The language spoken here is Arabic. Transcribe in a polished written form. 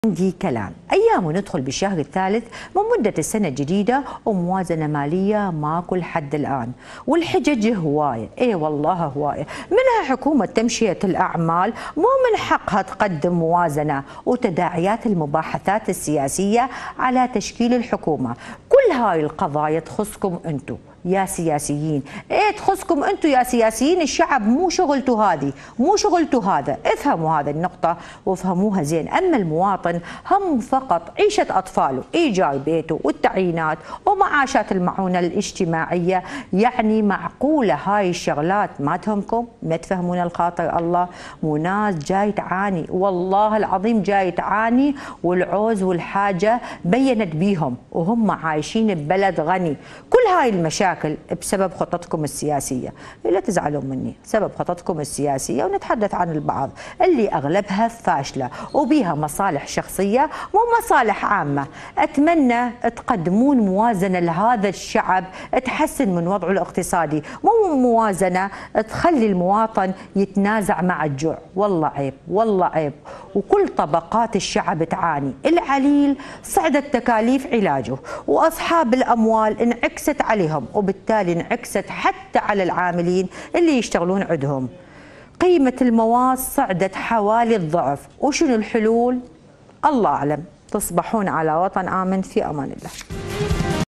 عندي كلام. أيام ندخل بالشهر الثالث من مدة السنة الجديدة وموازنة مالية ماكو لحد الآن، والحجج هواية، إي والله هواية، منها حكومة تمشية الأعمال مو من حقها تقدم موازنة، وتداعيات المباحثات السياسية على تشكيل الحكومة. كل هاي القضايا تخصكم أنتم يا سياسيين، ايه تخصكم انتم يا سياسيين، الشعب مو شغلته هذه، مو شغلته هذا، افهموا هذه النقطة وافهموها زين. اما المواطن هم فقط عيشة اطفاله، ايجار بيته والتعيينات ومعاشات المعونة الاجتماعية. يعني معقولة هاي الشغلات ما تهمكم؟ ما تفهمون الخاطر الله؟ مو ناس جاي تعاني، والله العظيم جاي تعاني، والعوز والحاجة بينت بيهم وهم عايشين ببلد غني. كل هاي المشاكل بسبب خططكم السياسية، لا تزعلون مني، سبب خططكم السياسية، ونتحدث عن البعض اللي أغلبها فاشلة وبيها مصالح شخصية مو مصالح عامة. أتمنى تقدمون موازنة لهذا الشعب تحسن من وضعه الاقتصادي، مو موازنة تخلي المواطن يتنازع مع الجوع. والله عيب، والله عيب. وكل طبقات الشعب تعاني، العليل صعدت تكاليف علاجه، وأصحاب الأموال انعكست عليهم، وبالتالي انعكست حتى على العاملين اللي يشتغلون عندهم. قيمة المواد صعدت حوالي الضعف. وشنو الحلول؟ الله أعلم. تصبحون على وطن آمن، في أمان الله.